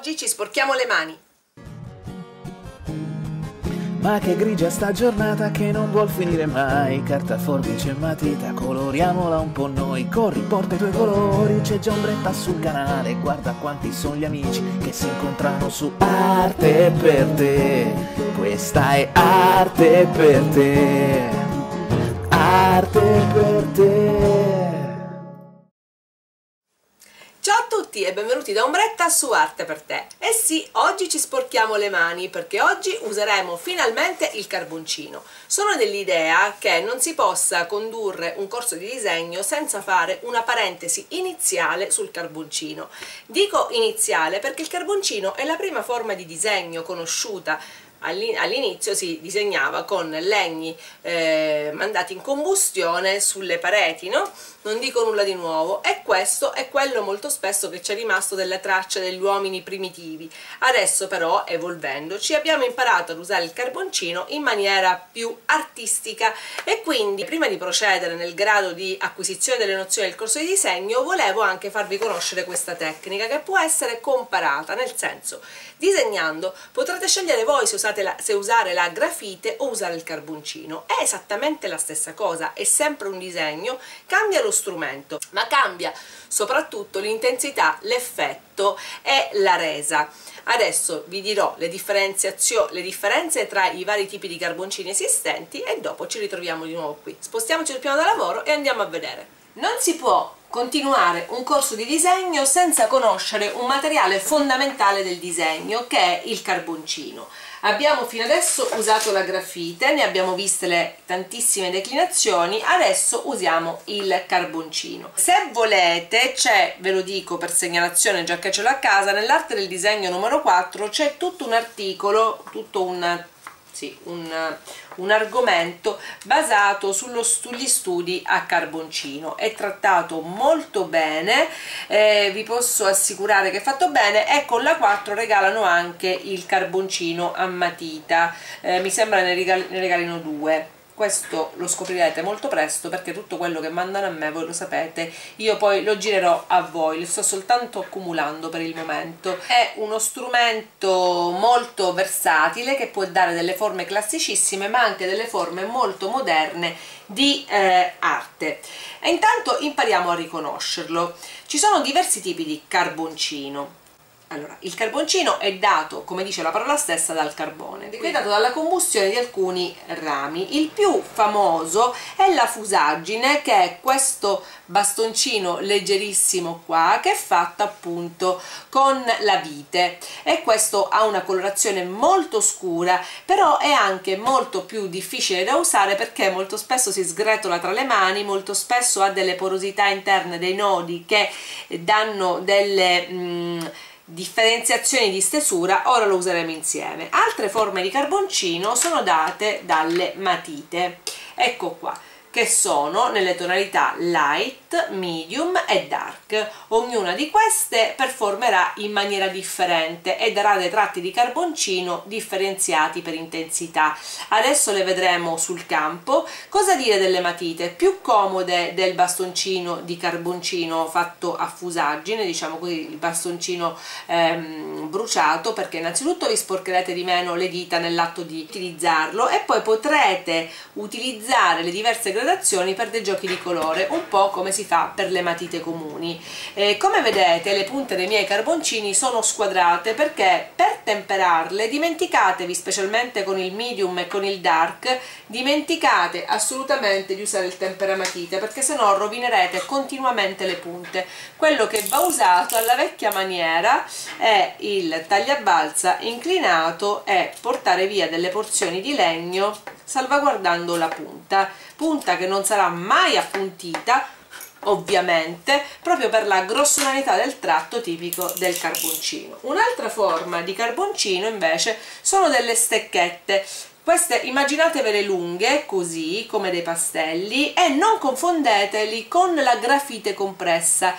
oggi ci sporchiamo le mani. Ma che grigia sta giornata che non vuol finire mai. Carta, forbice e matita, coloriamola un po' noi. Corri, porta i tuoi colori, c'è già ombretta sul canale. Guarda quanti sono gli amici che si incontrano su Arte per te. Questa è arte per te. Arte per te. Ciao a tutti e benvenuti da Ombretta su Arte per te. E sì, oggi ci sporchiamo le mani perché oggi useremo finalmente il carboncino. Sono dell'idea che non si possa condurre un corso di disegno senza fare una parentesi iniziale sul carboncino. Dico iniziale perché il carboncino è la prima forma di disegno conosciuta. All'inizio si disegnava con legni mandati in combustione sulle pareti, no? Non dico nulla di nuovo, e questo è quello molto spesso che ci è rimasto delle tracce degli uomini primitivi. Adesso però, evolvendoci, abbiamo imparato ad usare il carboncino in maniera più artistica e quindi prima di procedere nel grado di acquisizione delle nozioni del corso di disegno volevo anche farvi conoscere questa tecnica che può essere comparata, nel senso, disegnando potrete scegliere voi se usare la grafite o usare il carboncino. È esattamente la stessa cosa, è sempre un disegno, cambia lo strumento, ma cambia soprattutto l'intensità, l'effetto e la resa. Adesso vi dirò le differenze tra i vari tipi di carboncini esistenti e dopo ci ritroviamo di nuovo qui. Spostiamoci sul piano da lavoro e andiamo a vedere. Non si può continuare un corso di disegno senza conoscere un materiale fondamentale del disegno, che è il carboncino. Abbiamo fino adesso usato la grafite, ne abbiamo viste le tantissime declinazioni, adesso usiamo il carboncino. Se volete, c'è, ve lo dico per segnalazione già che ce l'ho a casa, nell'arte del disegno numero 4 c'è tutto un articolo, tutto un argomento basato sugli studi a carboncino. È trattato molto bene, vi posso assicurare che è fatto bene, e con la 4 regalano anche il carboncino a matita, mi sembra ne regalino 2. Questo lo scoprirete molto presto perché tutto quello che mandano a me, voi lo sapete, io poi lo girerò a voi, lo sto soltanto accumulando per il momento. È uno strumento molto versatile che può dare delle forme classicissime ma anche delle forme molto moderne di arte. E intanto impariamo a riconoscerlo. Ci sono diversi tipi di carboncino. Allora, il carboncino è dato, come dice la parola stessa, dal carbone, è dato dalla combustione di alcuni rami. Il più famoso è la fusaggine, che è questo bastoncino leggerissimo qua, che è fatto appunto con la vite, e questo ha una colorazione molto scura, però è anche molto più difficile da usare perché molto spesso si sgretola tra le mani, molto spesso ha delle porosità interne, dei nodi che danno delle differenziazioni di stesura. Ora lo useremo insieme. Altre forme di carboncino sono date dalle matite, ecco qua, che sono nelle tonalità light, medium e dark. Ognuna di queste performerà in maniera differente e darà dei tratti di carboncino differenziati per intensità. Adesso le vedremo sul campo. Cosa dire delle matite? Più comode del bastoncino di carboncino fatto a fusaggine, diciamo così, il bastoncino bruciato, perché innanzitutto vi sporcherete di meno le dita nell'atto di utilizzarlo e poi potrete utilizzare le diverse gradazioni per dei giochi di colore, un po' come si fa per le matite comuni. Come vedete, le punte dei miei carboncini sono squadrate perché per temperarle dimenticatevi, specialmente con il medium e con il dark, dimenticate assolutamente di usare il temperamatite, perché sennò rovinerete continuamente le punte. Quello che va usato alla vecchia maniera è il tagliabalza inclinato e portare via delle porzioni di legno salvaguardando la punta che non sarà mai appuntita, ovviamente, proprio per la grossolanità del tratto tipico del carboncino. Un'altra forma di carboncino invece sono delle stecchette. Queste immaginatevele lunghe così come dei pastelli e non confondeteli con la grafite compressa.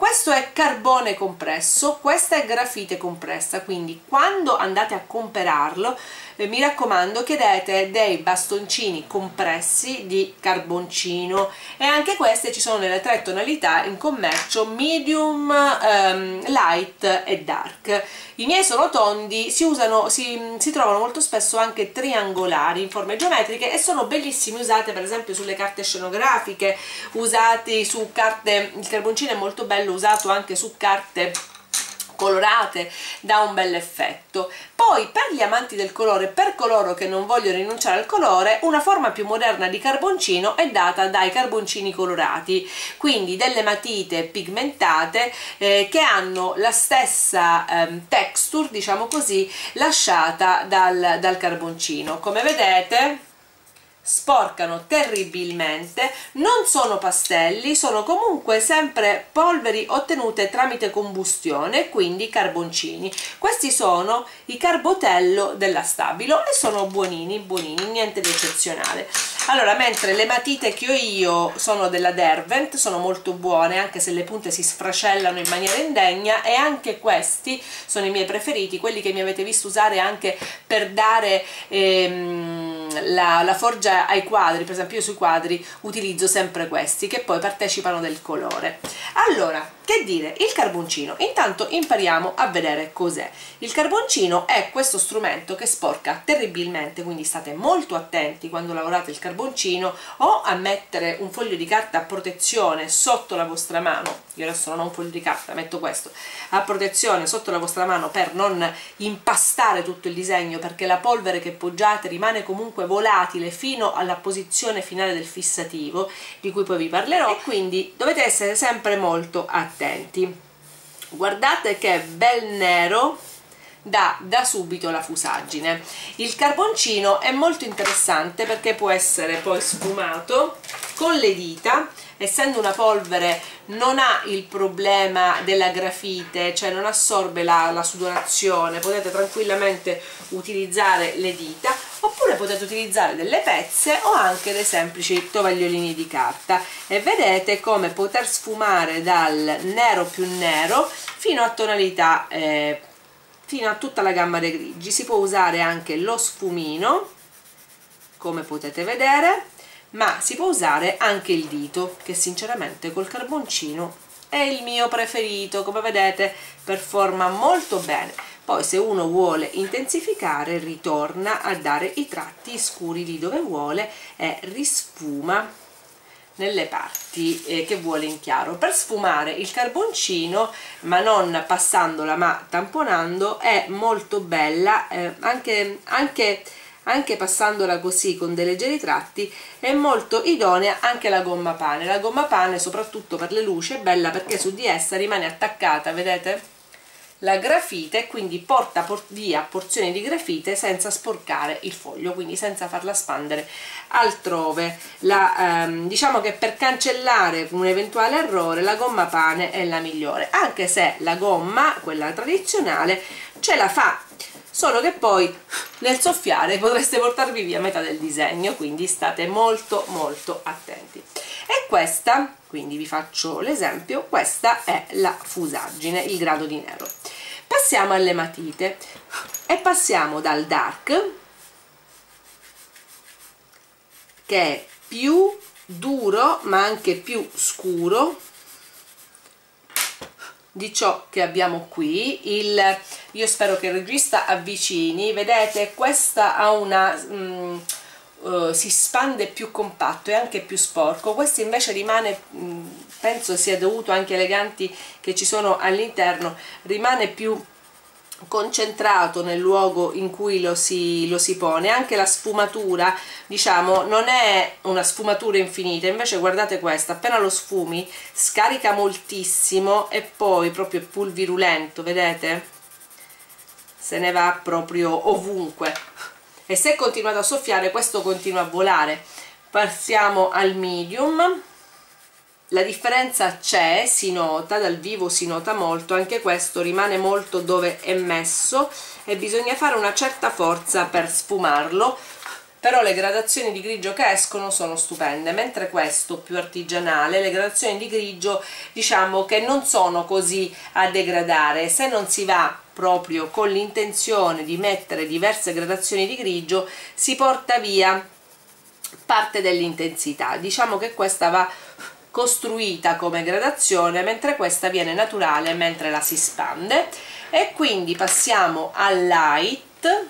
questo è carbone compresso, questa è grafite compressa, quindi quando andate a comprarlo mi raccomando chiedete dei bastoncini compressi di carboncino, e anche queste ci sono nelle 3 tonalità in commercio: medium, light e dark. I miei sono tondi, si trovano molto spesso anche triangolari in forme geometriche e sono bellissimi, usate per esempio sulle carte scenografiche, usati su carte, il carboncino è molto bello usato anche su carte colorate, dà un bel effetto. Poi per gli amanti del colore, per coloro che non vogliono rinunciare al colore, una forma più moderna di carboncino è data dai carboncini colorati, quindi delle matite pigmentate che hanno la stessa texture, diciamo così, lasciata dal carboncino. Come vedete sporcano terribilmente, non sono pastelli, sono comunque sempre polveri ottenute tramite combustione, quindi carboncini. Questi sono i Carbotello della Stabilo e sono buonini, buonini, niente di eccezionale. Allora, mentre le matite che ho io sono della Derwent, sono molto buone anche se le punte si sfracellano in maniera indegna, e anche questi sono i miei preferiti, quelli che mi avete visto usare anche per dare la forgia ai quadri. Per esempio io sui quadri utilizzo sempre questi, che poi partecipano del colore. Allora, che dire, il carboncino, intanto impariamo a vedere cos'è. Il carboncino è questo strumento che sporca terribilmente, quindi state molto attenti quando lavorate il carboncino, o a mettere un foglio di carta a protezione sotto la vostra mano. Io adesso non ho un foglio di carta, metto questo a protezione sotto la vostra mano per non impastare tutto il disegno, perché la polvere che poggiate rimane comunque volatile fino alla posizione finale del fissativo, di cui poi vi parlerò, e quindi dovete essere sempre molto attenti. Guardate che bel nero dà da subito la fusaggine. Il carboncino è molto interessante perché può essere poi sfumato con le dita, essendo una polvere non ha il problema della grafite, cioè non assorbe la sudorazione, potete tranquillamente utilizzare le dita, oppure potete utilizzare delle pezze o anche dei semplici tovagliolini di carta, e vedete come poter sfumare dal nero più nero fino a tonalità fino a tutta la gamma dei grigi. Si può usare anche lo sfumino, come potete vedere, ma si può usare anche il dito, che sinceramente col carboncino è il mio preferito. Come vedete performa molto bene. Poi se uno vuole intensificare ritorna a dare i tratti scuri lì dove vuole e risfuma nelle parti che vuole in chiaro. Per sfumare il carboncino, ma non passandola ma tamponando, è molto bella, anche passandola così con dei leggeri tratti è molto idonea anche la gomma pane. La gomma pane, soprattutto per le luci, è bella perché su di essa rimane attaccata, vedete, la grafite, quindi porta via porzioni di grafite senza sporcare il foglio, quindi senza farla spandere altrove. Diciamo che per cancellare un eventuale errore la gomma pane è la migliore, anche se la gomma, quella tradizionale, ce la fa, solo che poi nel soffiare potreste portarvi via metà del disegno, quindi state molto molto attenti. E questa, quindi vi faccio l'esempio, questa è la fusaggine, il grado di nero. Passiamo alle matite e passiamo dal dark, che è più duro ma anche più scuro di ciò che abbiamo qui. Io spero che il regista avvicini, vedete, questa ha una si spande più compatto e anche più sporco, questo invece rimane, penso sia dovuto anche alle ganti che ci sono all'interno, rimane più concentrato nel luogo in cui lo si pone. Anche la sfumatura, diciamo, non è una sfumatura infinita, invece guardate questa, appena lo sfumi scarica moltissimo e poi proprio è pulvirulento, vedete? Se ne va proprio ovunque, e se continuate a soffiare questo continua a volare. Passiamo al medium. La differenza c'è, si nota, dal vivo si nota molto, anche questo rimane molto dove è messo e bisogna fare una certa forza per sfumarlo, però le gradazioni di grigio che escono sono stupende, mentre questo più artigianale, le gradazioni di grigio diciamo che non sono così a degradare. Se non si va proprio con l'intenzione di mettere diverse gradazioni di grigio, si porta via parte dell'intensità. Diciamo che questa va costruita come gradazione, mentre questa viene naturale mentre la si spande. E quindi passiamo al light,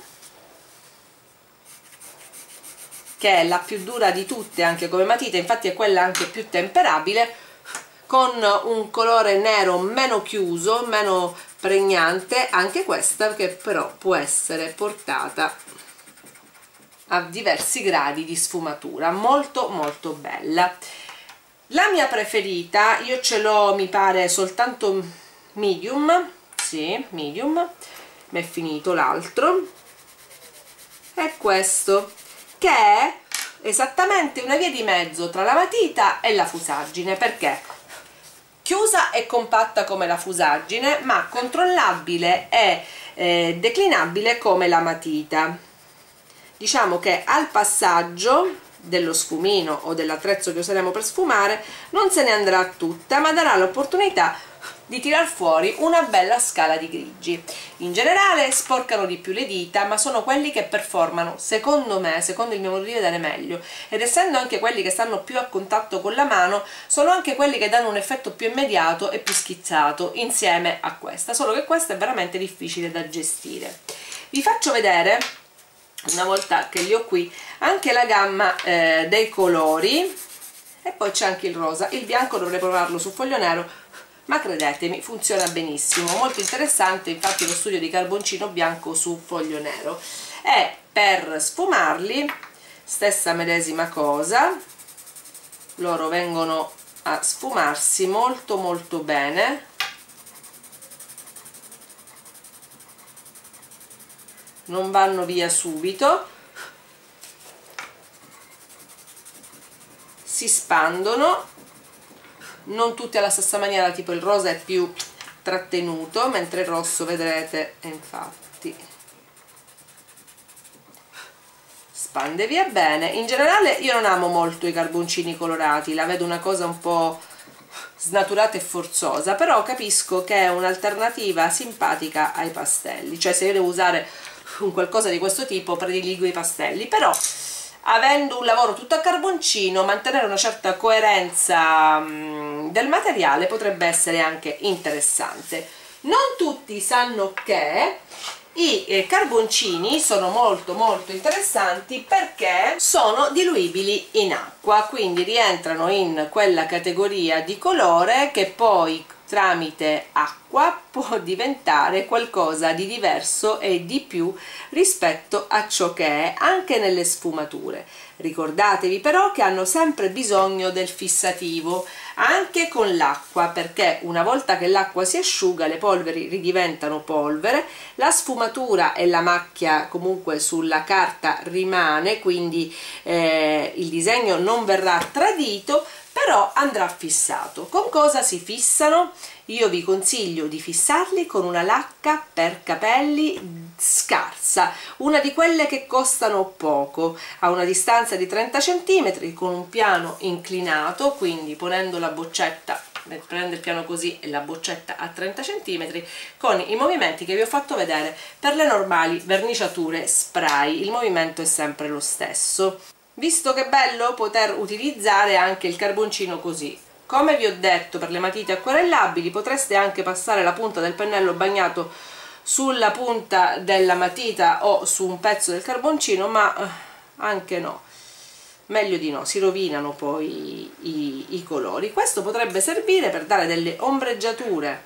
che è la più dura di tutte anche come matita, infatti è quella anche più temperabile, con un colore nero meno chiuso, meno pregnante, anche questa, che però può essere portata a diversi gradi di sfumatura, molto molto bella. La mia preferita, io ce l'ho mi pare soltanto medium, sì, medium, mi è finito l'altro, è questo, che è esattamente una via di mezzo tra la matita e la fusaggine, perché chiusa e compatta come la fusaggine, ma controllabile e declinabile come la matita. Diciamo che al passaggio dello sfumino o dell'attrezzo che useremo per sfumare non se ne andrà tutta, ma darà l'opportunità di tirar fuori una bella scala di grigi. In generale sporcano di più le dita, ma sono quelli che performano, secondo me, secondo il mio modo di vedere, meglio, ed essendo anche quelli che stanno più a contatto con la mano, sono anche quelli che danno un effetto più immediato e più schizzato insieme a questa, solo che questa è veramente difficile da gestire. Vi faccio vedere, una volta che li ho qui, anche la gamma dei colori, e poi c'è anche il rosa. Il bianco dovrei provarlo su foglio nero, ma credetemi funziona benissimo, molto interessante infatti lo studio di carboncino bianco su foglio nero. E per sfumarli stessa medesima cosa, loro vengono a sfumarsi molto molto bene, non vanno via subito, si spandono, non tutti alla stessa maniera, tipo il rosa è più trattenuto, mentre il rosso, vedrete, infatti spande via bene. In generale io non amo molto i carboncini colorati, la vedo una cosa un po' snaturata e forzosa, però capisco che è un'alternativa simpatica ai pastelli, cioè se io devo usare un qualcosa di questo tipo prediligo i pastelli, però avendo un lavoro tutto a carboncino, mantenere una certa coerenza del materiale potrebbe essere anche interessante. Non tutti sanno che i carboncini sono molto molto interessanti perché sono diluibili in acqua, quindi rientrano in quella categoria di colore che poi tramite acqua può diventare qualcosa di diverso e di più rispetto a ciò che è anche nelle sfumature. Ricordatevi però che hanno sempre bisogno del fissativo anche con l'acqua, perché una volta che l'acqua si asciuga le polveri ridiventano polvere, la sfumatura e la macchia comunque sulla carta rimane, quindi il disegno non verrà tradito, però andrà fissato. Con cosa si fissano? Io vi consiglio di fissarli con una lacca per capelli scarsa, una di quelle che costano poco, a una distanza di 30 cm, con un piano inclinato, quindi ponendo la boccetta, prendo il piano così e la boccetta a 30 cm, con i movimenti che vi ho fatto vedere per le normali verniciature spray. Il movimento è sempre lo stesso. Visto che è bello poter utilizzare anche il carboncino così, come vi ho detto, per le matite acquerellabili potreste anche passare la punta del pennello bagnato sulla punta della matita o su un pezzo del carboncino, ma anche no, meglio di no, si rovinano poi i colori. Questo potrebbe servire per dare delle ombreggiature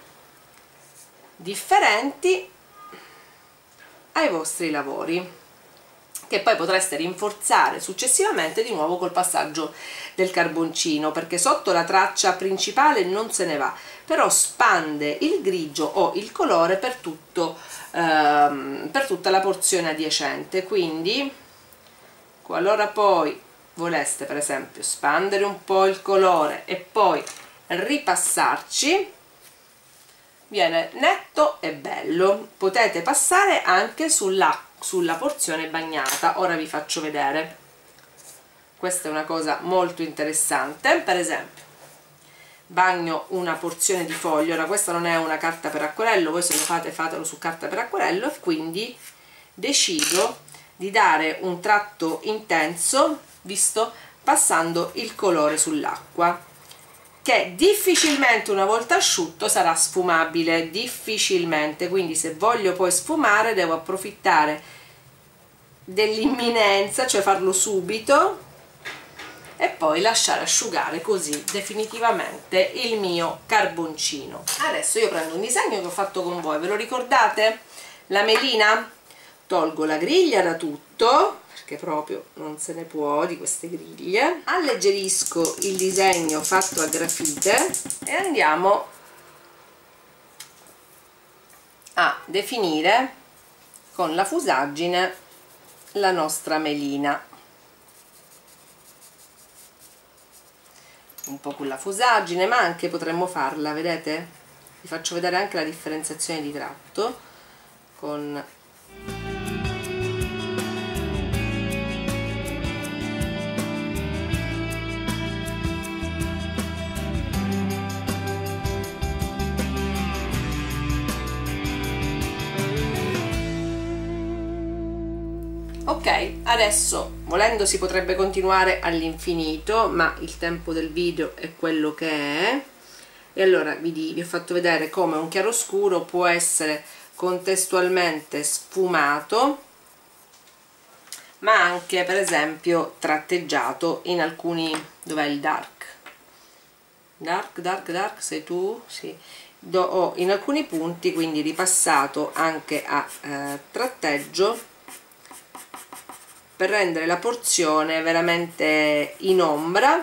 differenti ai vostri lavori, che poi potreste rinforzare successivamente di nuovo col passaggio del carboncino, perché sotto la traccia principale non se ne va, però spande il grigio o il colore per tutta la porzione adiacente. Quindi qualora poi voleste per esempio spandere un po' il colore e poi ripassarci, viene netto e bello. Potete passare anche sull'acqua sulla porzione bagnata. Ora vi faccio vedere, questa è una cosa molto interessante. Per esempio, bagno una porzione di foglio, ora questa non è una carta per acquerello, voi se lo fate fatelo su carta per acquerello, e quindi decido di dare un tratto intenso, visto, passando il colore sull'acqua, che difficilmente una volta asciutto sarà sfumabile, difficilmente. Quindi se voglio poi sfumare devo approfittare dell'imminenza, cioè farlo subito e poi lasciare asciugare così definitivamente il mio carboncino. Adesso io prendo un disegno che ho fatto con voi, ve lo ricordate? La melina? Tolgo la griglia da tutto, perché proprio non se ne può di queste griglie, alleggerisco il disegno fatto a grafite e andiamo a definire con la fusaggine la nostra melina. Un po' con la fusaggine, ma anche potremmo farla, vedete? Vi faccio vedere anche la differenziazione di tratto con ok. Adesso, volendo, si potrebbe continuare all'infinito, ma il tempo del video è quello che è, e allora vi ho fatto vedere come un chiaroscuro può essere contestualmente sfumato, ma anche per esempio tratteggiato in alcuni, dov'è il dark, sei tu? Sì. Ho in alcuni punti quindi ripassato anche a tratteggio, per rendere la porzione veramente in ombra.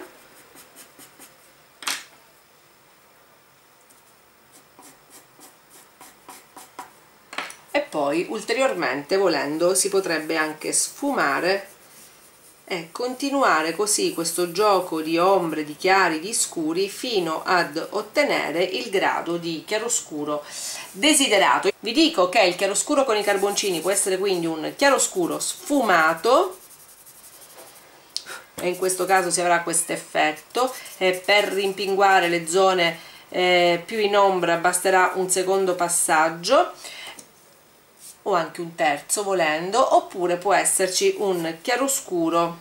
E poi ulteriormente, volendo, si potrebbe anche sfumare e continuare così questo gioco di ombre, di chiari, di scuri, fino ad ottenere il grado di chiaroscuro desiderato. Vi dico che il chiaroscuro con i carboncini può essere quindi un chiaroscuro sfumato, e in questo caso si avrà questo effetto, e per rimpinguare le zone più in ombra basterà un secondo passaggio, o anche un terzo volendo, oppure può esserci un chiaroscuro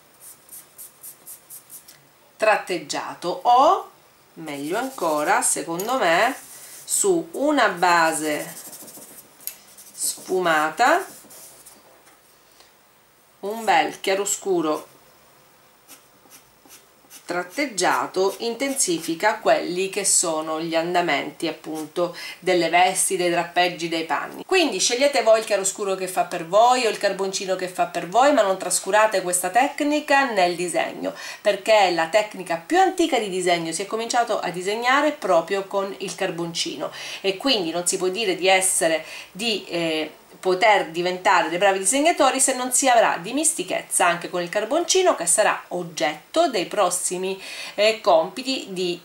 tratteggiato, o meglio ancora, secondo me, su una base sfumata un bel chiaroscuro tratteggiato intensifica quelli che sono gli andamenti appunto delle vesti, dei drappeggi, dei panni. Quindi scegliete voi il chiaroscuro che fa per voi o il carboncino che fa per voi, ma non trascurate questa tecnica nel disegno, perché è la tecnica più antica di disegno. Si è cominciato a disegnare proprio con il carboncino, e quindi non si può dire di essere poter diventare dei bravi disegnatori se non si avrà dimistichezza anche con il carboncino, che sarà oggetto dei prossimi compiti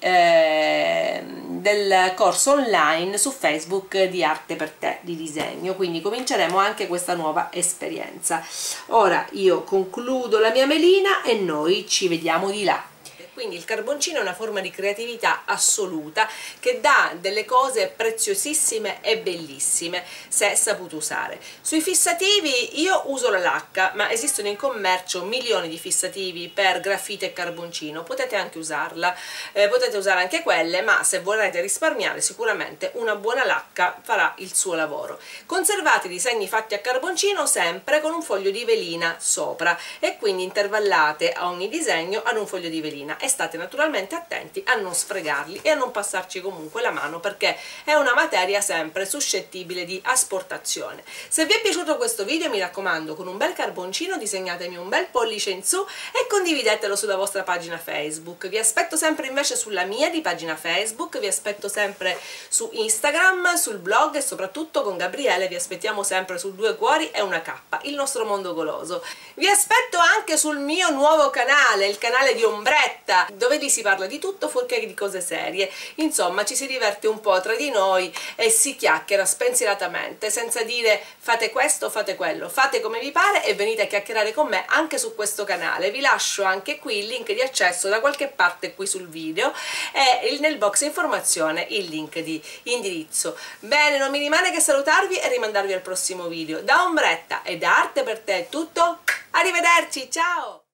del corso online su Facebook di Arte per Te di disegno. Quindi cominceremo anche questa nuova esperienza. Ora io concludo la mia melina e noi ci vediamo di là. Quindi il carboncino è una forma di creatività assoluta che dà delle cose preziosissime e bellissime se saputo usare. Sui fissativi io uso la lacca, ma esistono in commercio milioni di fissativi per grafite e carboncino, potete anche usarla, potete usare anche quelle, ma se volete risparmiare sicuramente una buona lacca farà il suo lavoro. Conservate i disegni fatti a carboncino sempre con un foglio di velina sopra, e quindi intervallate a ogni disegno ad un foglio di velina, e state naturalmente attenti a non sfregarli e a non passarci comunque la mano, perché è una materia sempre suscettibile di asportazione. Se vi è piaciuto questo video, mi raccomando, con un bel carboncino disegnatemi un bel pollice in su e condividetelo sulla vostra pagina Facebook. Vi aspetto sempre invece sulla mia di pagina Facebook, vi aspetto sempre su Instagram, sul blog, e soprattutto con Gabriele vi aspettiamo sempre su 2 cuori e una K, il nostro mondo goloso. Vi aspetto anche sul mio nuovo canale, il canale di Ombretta, diretta dove lì si parla di tutto fuorché di cose serie. Insomma, ci si diverte un po' tra di noi e si chiacchiera spensieratamente, senza dire fate questo, fate quello, fate come vi pare e venite a chiacchierare con me anche su questo canale. Vi lascio anche qui il link di accesso da qualche parte qui sul video e nel box informazione il link di indirizzo. Bene, non mi rimane che salutarvi e rimandarvi al prossimo video. Da Ombretta e da Arte per Te è tutto, arrivederci, ciao!